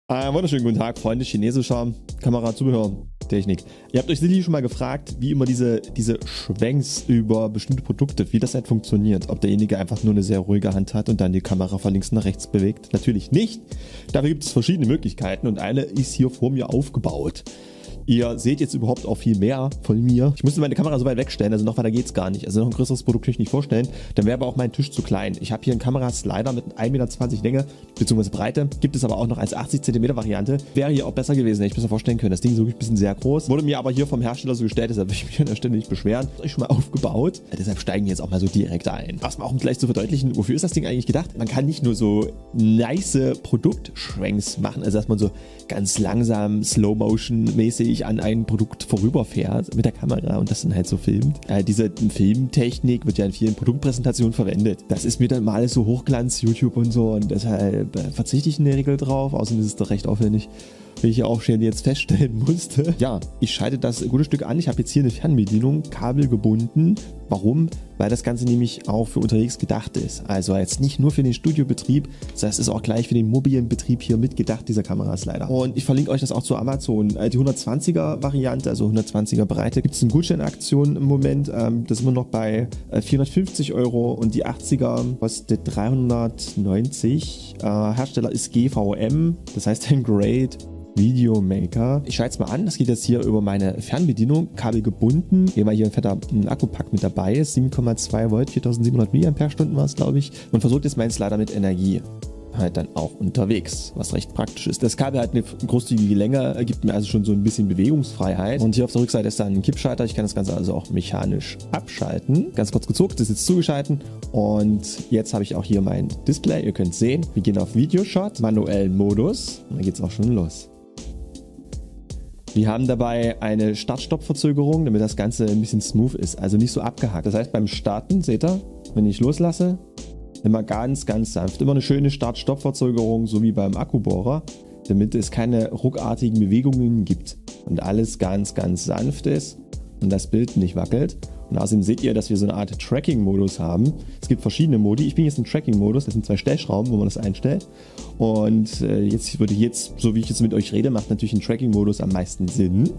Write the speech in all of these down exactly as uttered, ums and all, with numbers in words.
Einen wunderschönen guten Tag, Freunde chinesischer Kamerazubehörtechnik. Ihr habt euch sicherlich schon mal gefragt, wie immer diese, diese Schwenks über bestimmte Produkte, wie das halt funktioniert. Ob derjenige einfach nur eine sehr ruhige Hand hat und dann die Kamera von links nach rechts bewegt. Natürlich nicht. Dafür gibt es verschiedene Möglichkeiten und eine ist hier vor mir aufgebaut. Ihr seht jetzt überhaupt auch viel mehr von mir. Ich musste meine Kamera so weit wegstellen, also noch weiter geht's gar nicht. Also noch ein größeres Produkt kann ich nicht vorstellen. Dann wäre aber auch mein Tisch zu klein. Ich habe hier einen Kameraslider mit ein Meter zwanzig Länge bzw. Breite. Gibt es aber auch noch als achtzig Zentimeter Variante. Wäre hier auch besser gewesen, hätte ich besser vorstellen können. Das Ding ist wirklich ein bisschen sehr groß. Wurde mir aber hier vom Hersteller so gestellt, deshalb will ich mich an der Stelle nicht beschweren. Ist euch schon mal aufgebaut. Ja, deshalb steigen wir jetzt auch mal so direkt ein. Erstmal auch um gleich zu verdeutlichen, wofür ist das Ding eigentlich gedacht? Man kann nicht nur so nice Produktschwenks machen, also dass man so ganz langsam Slow-Motion-mäßig an ein Produkt vorüberfährt mit der Kamera und das dann halt so filmt. Äh, diese Filmtechnik wird ja in vielen Produktpräsentationen verwendet. Das ist mir dann mal alles so Hochglanz, YouTube und so und deshalb äh, verzichte ich in der Regel drauf. Außerdem ist es doch recht aufwendig, wie ich auch schon jetzt feststellen musste. Ja, ich schalte das gute Stück an. Ich habe jetzt hier eine Fernbedienung, kabelgebunden. Warum? Weil das Ganze nämlich auch für unterwegs gedacht ist. Also jetzt nicht nur für den Studiobetrieb, sondern es ist auch gleich für den mobilen Betrieb hier mitgedacht, dieser Kameraslider. Und ich verlinke euch das auch zu Amazon. Die hundertzwanziger Variante, also hundertzwanziger Breite, gibt es eine Gutscheinaktion im Moment. Da sind wir noch bei vierhundertfünfzig Euro und die achtziger kostet dreihundertneunzig. Hersteller ist G V M, das heißt ein Great Videomaker. Ich schalte es mal an, das geht jetzt hier über meine Fernbedienung, kabelgebunden, hier mal hier ein fetter Akkupack mit dabei ist, sieben Komma zwei Volt, viertausendsiebenhundert Milliampere-Stunden war es, glaube ich, und versorgt jetzt meinen Slider mit Energie. Halt dann auch unterwegs, was recht praktisch ist. Das Kabel hat eine großzügige Länge, gibt mir also schon so ein bisschen Bewegungsfreiheit. Und hier auf der Rückseite ist dann ein Kippschalter. Ich kann das Ganze also auch mechanisch abschalten. Ganz kurz gezuckt, das ist jetzt zugeschalten. Und jetzt habe ich auch hier mein Display. Ihr könnt sehen, wir gehen auf Videoshot, manuellen Modus. Und dann geht es auch schon los. Wir haben dabei eine Start-Stopp-Verzögerung, damit das Ganze ein bisschen smooth ist, also nicht so abgehackt. Das heißt, beim Starten, seht ihr, wenn ich loslasse, immer ganz, ganz sanft. Immer eine schöne Start-Stopp-Verzögerung, so wie beim Akkubohrer, damit es keine ruckartigen Bewegungen gibt und alles ganz, ganz sanft ist und das Bild nicht wackelt. Und außerdem seht ihr, dass wir so eine Art Tracking-Modus haben. Es gibt verschiedene Modi. Ich bin jetzt im Tracking-Modus. Das sind zwei Stellschrauben, wo man das einstellt. Und äh, jetzt würde jetzt, so wie ich jetzt mit euch rede, macht natürlich ein Tracking-Modus am meisten Sinn.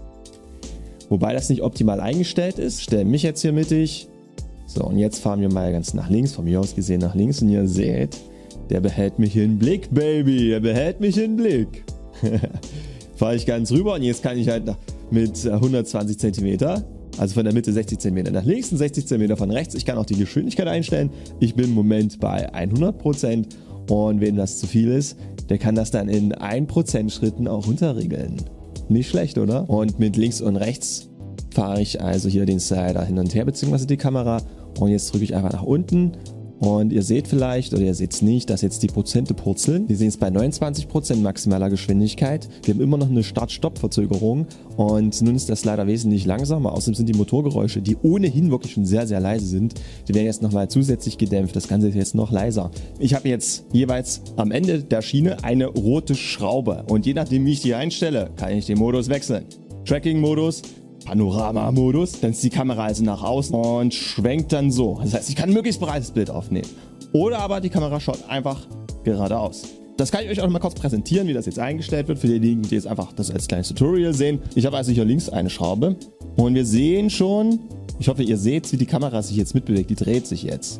Wobei das nicht optimal eingestellt ist. Stelle mich jetzt hier mittig. So, und jetzt fahren wir mal ganz nach links, von mir aus gesehen nach links. Und ihr seht, der behält mich in Blick, Baby. Der behält mich in Blick. Fahre ich ganz rüber und jetzt kann ich halt mit hundertzwanzig Zentimeter, also von der Mitte sechzig Zentimeter nach links und sechzig Zentimeter von rechts. Ich kann auch die Geschwindigkeit einstellen. Ich bin im Moment bei hundert Prozent und wem das zu viel ist, der kann das dann in ein Prozent Schritten auch runterregeln. Nicht schlecht, oder? Und mit links und rechts fahre ich also hier den Slider hin und her, beziehungsweise die Kamera. Und jetzt drücke ich einfach nach unten. Und ihr seht vielleicht, oder ihr seht es nicht, dass jetzt die Prozente purzeln. Wir sehen es bei neunundzwanzig Prozent maximaler Geschwindigkeit. Wir haben immer noch eine Start-Stopp-Verzögerung. Und nun ist der Slider wesentlich langsamer. Außerdem sind die Motorgeräusche, die ohnehin wirklich schon sehr, sehr leise sind, die werden jetzt nochmal zusätzlich gedämpft. Das Ganze ist jetzt noch leiser. Ich habe jetzt jeweils am Ende der Schiene eine rote Schraube. Und je nachdem, wie ich die einstelle, kann ich den Modus wechseln. Tracking-Modus, Panorama-Modus, dann ist die Kamera also nach außen und schwenkt dann so. Das heißt, ich kann ein möglichst breites Bild aufnehmen. Oder aber die Kamera schaut einfach geradeaus. Das kann ich euch auch noch mal kurz präsentieren, wie das jetzt eingestellt wird, für diejenigen, die jetzt einfach das als kleines Tutorial sehen. Ich habe also hier links eine Schraube und wir sehen schon, ich hoffe, ihr seht, wie die Kamera sich jetzt mitbewegt. Die dreht sich jetzt.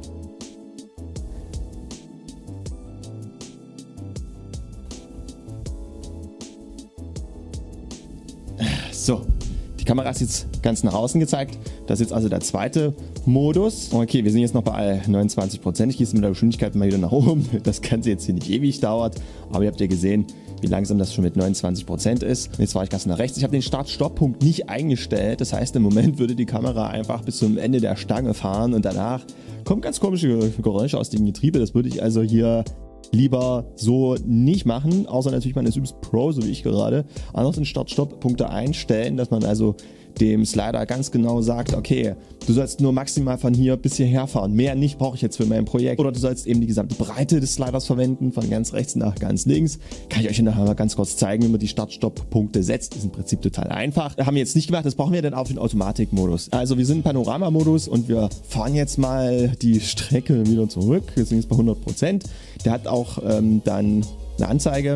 So. Die Kamera ist jetzt ganz nach außen gezeigt. Das ist jetzt also der zweite Modus. Okay, wir sind jetzt noch bei neunundzwanzig Prozent. Ich gehe jetzt mit der Geschwindigkeit mal wieder nach oben. Das Ganze jetzt hier nicht ewig dauert. Aber ihr habt ja gesehen, wie langsam das schon mit neunundzwanzig Prozent ist. Jetzt fahre ich ganz nach rechts. Ich habe den Start-Stopp-Punkt nicht eingestellt. Das heißt, im Moment würde die Kamera einfach bis zum Ende der Stange fahren. Und danach kommen ganz komische Geräusche aus dem Getriebe. Das würde ich also hier lieber so nicht machen, außer natürlich man ist übelst Pro, so wie ich gerade. Ansonsten Start-Stopp-Punkte einstellen, dass man also dem Slider ganz genau sagt, okay, du sollst nur maximal von hier bis hierher fahren, mehr nicht brauche ich jetzt für mein Projekt. Oder du sollst eben die gesamte Breite des Sliders verwenden, von ganz rechts nach ganz links. Kann ich euch nachher mal ganz kurz zeigen, wie man die Start-Stopp-Punkte setzt. Das ist im Prinzip total einfach. Das haben wir jetzt nicht gemacht, das brauchen wir dann auf den Automatikmodus. Also wir sind im Panorama-Modus und wir fahren jetzt mal die Strecke wieder zurück. Wir sind jetzt bei hundert Prozent. Der hat auch ähm, dann eine Anzeige,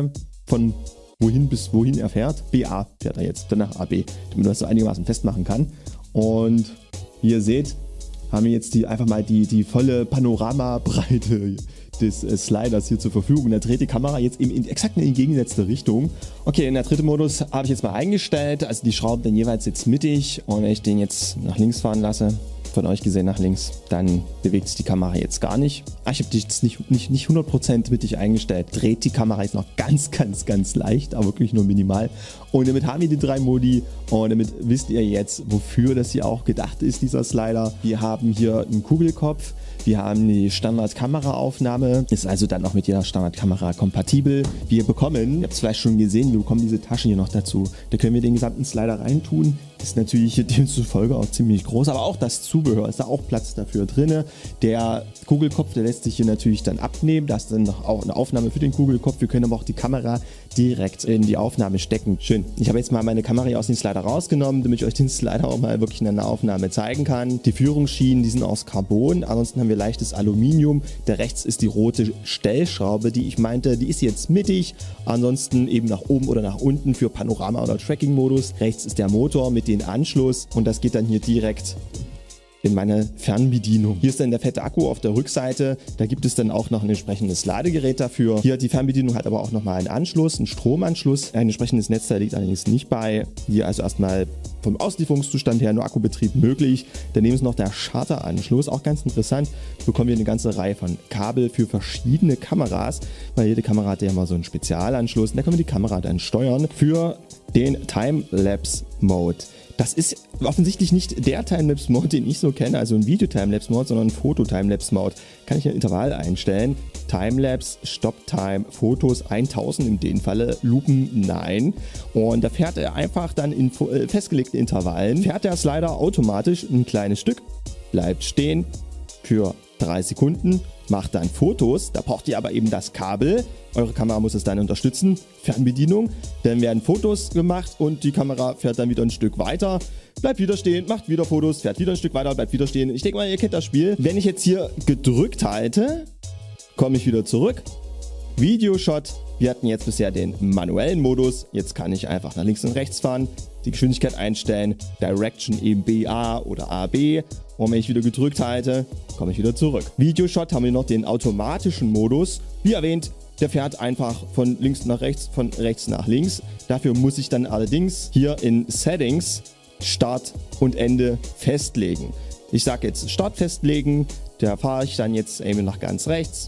von wohin bis wohin er fährt. B A fährt er jetzt, dann nach A B, damit man das so einigermaßen festmachen kann. Und wie ihr seht, haben wir jetzt die, einfach mal die, die volle Panoramabreite des äh, Sliders hier zur Verfügung. Da dreht die Kamera jetzt eben in exakt in die entgegengesetzte Richtung. Okay, in der dritten Modus habe ich jetzt mal eingestellt, also die Schrauben dann jeweils jetzt mittig, und wenn ich den jetzt nach links fahren lasse, von euch gesehen nach links, dann bewegt sich die Kamera jetzt gar nicht. Ah, ich habe die jetzt nicht, nicht, nicht hundert Prozent mittig eingestellt. Dreht die Kamera jetzt noch ganz, ganz, ganz leicht, aber wirklich nur minimal. Und damit haben wir die drei Modi, und damit wisst ihr jetzt, wofür das hier auch gedacht ist, dieser Slider. Wir haben hier einen Kugelkopf. Wir haben die Standard-Kameraaufnahme, ist also dann auch mit jeder Standardkamera kompatibel. Wir bekommen, ihr habt es vielleicht schon gesehen, wir bekommen diese Tasche hier noch dazu. Da können wir den gesamten Slider reintun. Ist natürlich hier demzufolge auch ziemlich groß, aber auch das Zubehör ist da auch Platz dafür drin. Der Kugelkopf, der lässt sich hier natürlich dann abnehmen. Da ist dann noch auch eine Aufnahme für den Kugelkopf. Wir können aber auch die Kamera direkt in die Aufnahme stecken. Schön. Ich habe jetzt mal meine Kamera hier aus dem Slider rausgenommen, damit ich euch den Slider auch mal wirklich in einer Aufnahme zeigen kann. Die Führungsschienen, die sind aus Carbon. Ansonsten haben wir leichtes Aluminium. Der rechts ist die rote Stellschraube, die ich meinte, die ist jetzt mittig. Ansonsten eben nach oben oder nach unten für Panorama- oder Tracking-Modus. Rechts ist der Motor mit dem Anschluss, und das geht dann hier direkt in meine Fernbedienung. Hier ist dann der fette Akku auf der Rückseite. Da gibt es dann auch noch ein entsprechendes Ladegerät dafür. Hier die Fernbedienung hat aber auch nochmal einen Anschluss, einen Stromanschluss. Ein entsprechendes Netzteil liegt allerdings nicht bei. Hier also erstmal vom Auslieferungszustand her nur Akkubetrieb möglich. Daneben ist noch der Charteranschluss. Auch ganz interessant, bekommen wir eine ganze Reihe von Kabel für verschiedene Kameras, weil jede Kamera hat ja immer so einen Spezialanschluss. Und da können wir die Kamera dann steuern für den Timelapse-Mode. Das ist offensichtlich nicht der Timelapse-Mode, den ich so kenne, also ein Video-Timelapse-Mode, sondern ein Foto-Timelapse-Mode. Kann ich ein Intervall einstellen. Timelapse, Stop-Time, Fotos tausend in dem Falle, Lupen nein. Und da fährt er einfach dann in äh, festgelegten Intervallen, fährt der Slider automatisch ein kleines Stück, bleibt stehen für drei Sekunden, macht dann Fotos, da braucht ihr aber eben das Kabel. Eure Kamera muss es dann unterstützen, Fernbedienung. Dann werden Fotos gemacht und die Kamera fährt dann wieder ein Stück weiter, bleibt wieder stehen, macht wieder Fotos, fährt wieder ein Stück weiter, bleibt wieder stehen. Ich denke mal, ihr kennt das Spiel. Wenn ich jetzt hier gedrückt halte, komme ich wieder zurück. Videoshot. Wir hatten jetzt bisher den manuellen Modus. Jetzt kann ich einfach nach links und rechts fahren, die Geschwindigkeit einstellen, Direction eben B A oder A B. Und wenn ich wieder gedrückt halte, komme ich wieder zurück. Videoshot haben wir noch den automatischen Modus. Wie erwähnt, der fährt einfach von links nach rechts, von rechts nach links. Dafür muss ich dann allerdings hier in Settings Start und Ende festlegen. Ich sage jetzt Start festlegen, da fahre ich dann jetzt eben nach ganz rechts.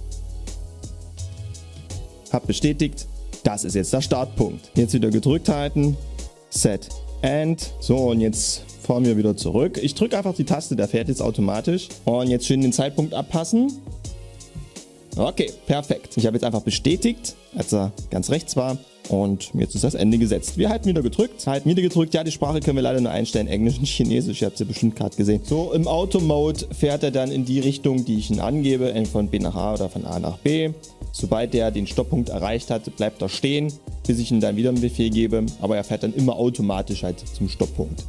Hab bestätigt, das ist jetzt der Startpunkt. Jetzt wieder gedrückt halten, Set, End. So, und jetzt fahren wir wieder zurück. Ich drücke einfach die Taste, der fährt jetzt automatisch. Und jetzt schön den Zeitpunkt abpassen. Okay, perfekt. Ich habe jetzt einfach bestätigt, als er ganz rechts war. Und jetzt ist das Ende gesetzt. Wir halten wieder gedrückt. Halten wieder gedrückt. Ja, die Sprache können wir leider nur einstellen. Englisch und Chinesisch. Ihr habt es ja bestimmt gerade gesehen. So, im Auto-Mode fährt er dann in die Richtung, die ich ihn angebe. Entweder von B nach A oder von A nach B. Sobald er den Stopppunkt erreicht hat, bleibt er stehen, bis ich ihm dann wieder einen Befehl gebe. Aber er fährt dann immer automatisch halt zum Stopppunkt.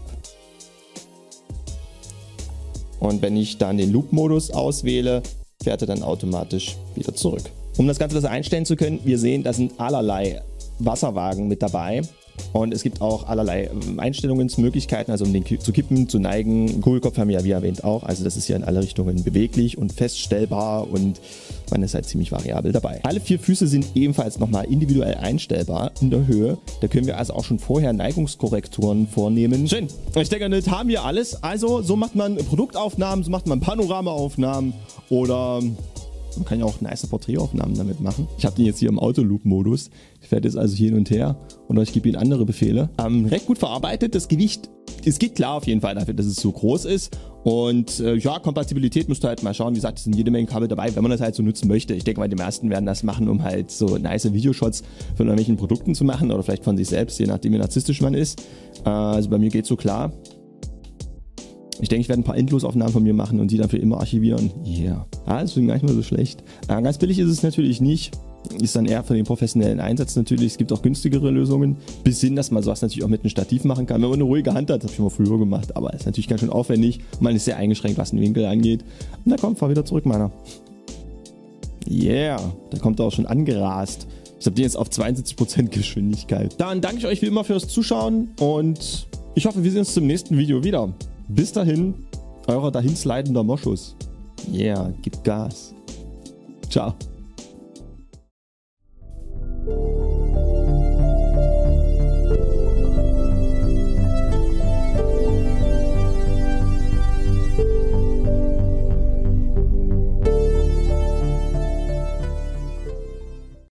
Und wenn ich dann den Loop-Modus auswähle, fährt er dann automatisch wieder zurück. Um das Ganze besser einstellen zu können, wir sehen, da sind allerlei Wasserwagen mit dabei. Und es gibt auch allerlei Einstellungsmöglichkeiten, also um den zu kippen, zu neigen. Kugelkopf haben wir ja wie erwähnt auch, also das ist hier in alle Richtungen beweglich und feststellbar und man ist halt ziemlich variabel dabei. Alle vier Füße sind ebenfalls nochmal individuell einstellbar in der Höhe. Da können wir also auch schon vorher Neigungskorrekturen vornehmen. Schön, ich denke, das haben wir alles. Also so macht man Produktaufnahmen, so macht man Panoramaaufnahmen oder... Man kann ja auch nice Porträtaufnahmen damit machen. Ich habe den jetzt hier im Autoloop-Modus. Ich fährt jetzt also hier hin und her und ich gebe ihm andere Befehle. Ähm, recht gut verarbeitet. Das Gewicht, es geht klar auf jeden Fall dafür, dass es so groß ist. Und äh, ja, Kompatibilität müsst ihr halt mal schauen. Wie gesagt, es sind jede Menge Kabel dabei, wenn man das halt so nutzen möchte. Ich denke mal, die meisten werden das machen, um halt so nice Videoshots von irgendwelchen Produkten zu machen oder vielleicht von sich selbst, je nachdem wie narzisstisch man ist. Äh, also bei mir geht es so klar. Ich denke, ich werde ein paar Endlosaufnahmen von mir machen und die dann für immer archivieren. Yeah. Ah, das ist gar nicht mal so schlecht. Äh, ganz billig ist es natürlich nicht. Ist dann eher für den professionellen Einsatz natürlich. Es gibt auch günstigere Lösungen. Bis hin, dass man sowas natürlich auch mit einem Stativ machen kann. Wenn man eine ruhige Hand hat, das habe ich mal früher gemacht. Aber ist natürlich ganz schön aufwendig. Man ist sehr eingeschränkt, was den Winkel angeht. Und da kommt, fahr wieder zurück, meiner. Yeah. Da kommt er auch schon angerast. Ich habe den jetzt auf zweiundsiebzig Prozent Geschwindigkeit. Dann danke ich euch wie immer fürs Zuschauen und ich hoffe, wir sehen uns zum nächsten Video wieder. Bis dahin, euer dahinslidender Moschus. Yeah, gib Gas. Ciao.